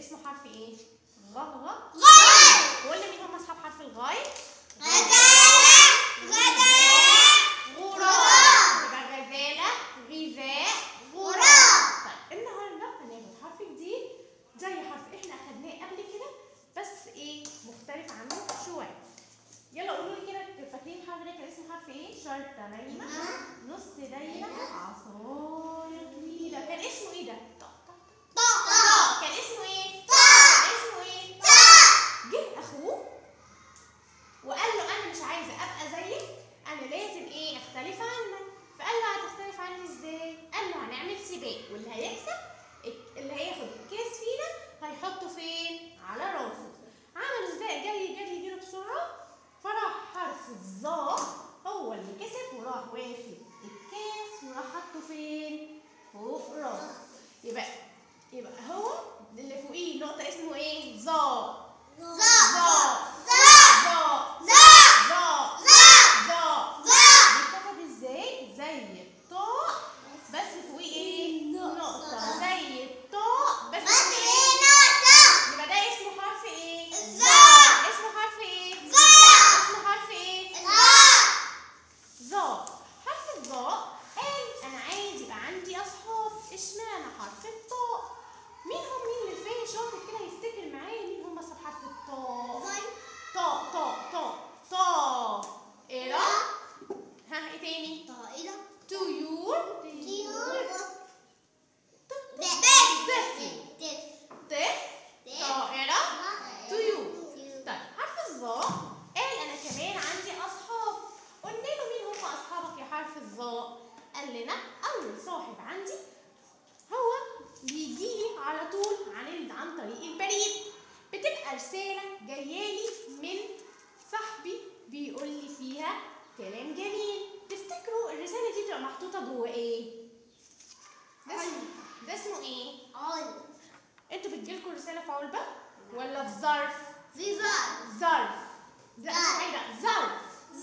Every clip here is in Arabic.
اسمه حرف ايه؟ غ. وقلنا مين هم اصحاب حرف الغاء؟ غزالة، غراب. يبقى غزالة، غذاء، غراب. طيب النهارده هناخد حرف جديد زي حرف احنا اخدناه قبل كده بس ايه؟ مختلف عنه شويه. يلا قولوا لي كده، فاكرين الحرف ده كان اسمه حرف ايه؟ شرطة نايمة، نص دايرة، عصاية طويلة. كان اسمه ايه ده؟ كان اسمه ايه؟ كان اسمه ايه؟ جه اخوه وقال له انا مش عايزه ابقى زيك، انا لازم ايه؟ اختلف عنك. فقال له هتختلف عني ازاي؟ قال له هنعمل سباق، واللي هيكسب اللي هياخد الكاس فينا هيحطه فين؟ على راسه. عملوا سباق، جري بسرعه، فراح حرف الظا هو اللي كسب وراح واخد الكاس وراح حطه فين؟ فوق راسه. يبقى هو اللي فوقيه نقطه اسمه ايه؟ ظا. بيتكتب ازاي؟ زي الطاء بس فوقيه ايه؟ نقطة. زي الطاء بس فوقيه ايه؟ نقطة. يبقى ده اسمه حرف ايه؟ ظا. اسمه حرف ايه؟ اسمه حرف ايه؟ ظا. حرف الظاء قال انا عايز يبقى عندي اصحاب. اشمعنى حرف الطاء؟ مين اللي فيه شاطر كده يفتكر معايا مين هم اصحاب حرف الطاء؟ طاء إيرا. ها ايه تاني؟ طيور. طائرة. طيور. طيب حرف الظاء قال انا كمان عندي اصحاب. قلنا له مين هم اصحابك يا حرف الظاء؟ قال لنا اول صاحب عندي هو بيجيلي على طول عن طريق البريد. بتبقى رسالة جايالي من صاحبي بيقول لي فيها كلام جميل. تفتكروا الرسالة دي بتبقى محطوطة جوه ايه؟ ده اسمه ايه؟ انتوا بتجيلكوا الرسالة في علبة ولا في ظرف؟ ظرف. ده اسمه ايه ده؟ ظرف.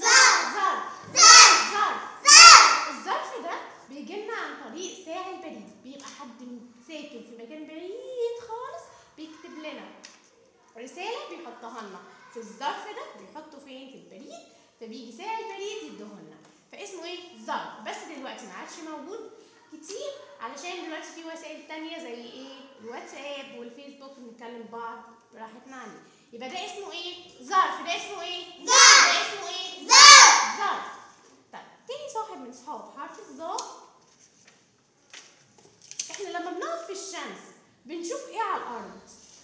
الظرف ده بيجيلنا عن طريق ساعي البريد. بيبقى حد ساكن في مكان بعيد خالص بيكتب لنا رسالة بيحطها لنا في الظرف ده. بيحطه فين؟ في البريد. فبيجي ساعي البريد يديهولنا. فاسمه ايه؟ ظرف. بس دلوقتي ما عادش موجود كتير علشان دلوقتي في وسائل تانية زي ايه؟ الواتساب والفيسبوك بنتكلم بعض براحتنا عليه. يبقى ده اسمه ايه؟ ظرف. ده اسمه ايه؟ ده اسمه ايه؟ ظرف. طيب تاني صاحب من صحاب حرف الظاء، احنا لما بنقف في الشمس بنشوف ايه على الارض؟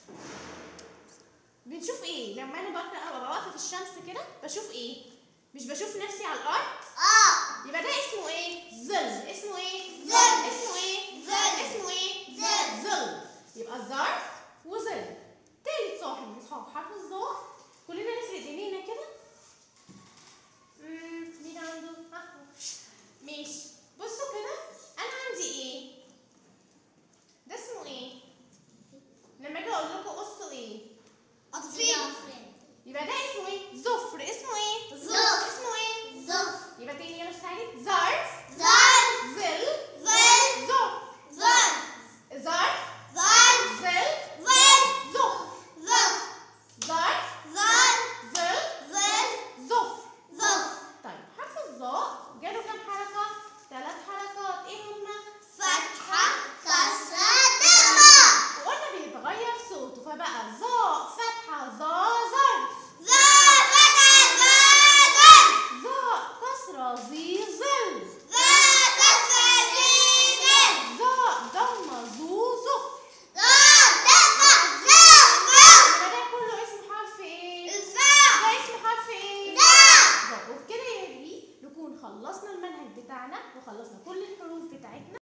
بنشوف ايه؟ لما انا ببقى واقفه في الشمس كده بشوف ايه؟ مش بشوف نفسي على الارض؟ يبقى ده اسمه ايه؟ ظل. اسمه ايه؟ اسمه ايه؟ اسمه ايه؟ ظل. يبقى ظرف وظل. تالت صاحب من صحاب حرف الظاء، كلنا نفرد ايدينا كده. مين عنده؟ ماشي. بصوا كده، انا عندي ايه؟ ده اسمه ايه؟ لما اجي اقول لكم قصوا ايه؟ يبقى ده اسمه ايه؟ ظفر. اسمه ايه؟ اسمه ايه؟ يبقى تاني يلا استعيد. ظرف، ظل، ظفر. ظرف، ظل، ظفر. ظرف، ظل، ظفر. طيب حرف الظاء جاله كام حركة؟ 3 حركات. ايه هما؟ فتحة، كسرة، ضمة. وقلنا بيتغير صوته فبقى ظاء فتحة ظا ظرف. ظاء كسرة ظي ظل. ظاء ضمة ظو ظفر. يبقى ده كله اسم حرف ايه؟ ده اسم حرف ايه؟ وبكده يا ريت نكون خلصنا المنهج بتاعنا وخلصنا كل الحروف بتاعتنا.